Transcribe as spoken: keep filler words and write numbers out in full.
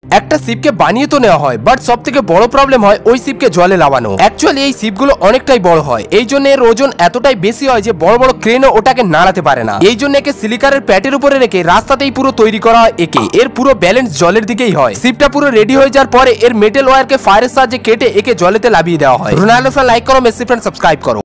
একটা শিপকে বানিয়ে তো নেওয়া হয়, বাট সব থেকে বড় প্রবলেম হয় ওই শিপকে জলে নামানো। অ্যাকচুয়ালি এই শিপগুলো অনেকটাই বড় হয়, এই জন্য এর ওজন এতটাই বেশি হয় যে বড় বড় ক্রেনও ওটাকে নাড়াতে পারে না। এই জন্য একে সিলিকারের প্যাটের উপরে রেখে রাস্তাতেই পুরো তৈরি করা হয় একে। এর পুরো ব্যালেন্স জলের দিকেই হয়। শিপটা পুরো রেডি হয়ে যাওয়ার পরে এর মেটাল ওয়্যারকে ফায়ারের সাহায্যে কেটে একে জলেতে লাভিয়ে দেওয়া হয়। রোনাল্ডো ফ্যান লাইক করো, মেসি ফ্যান সাবস্ক্রাইব করো।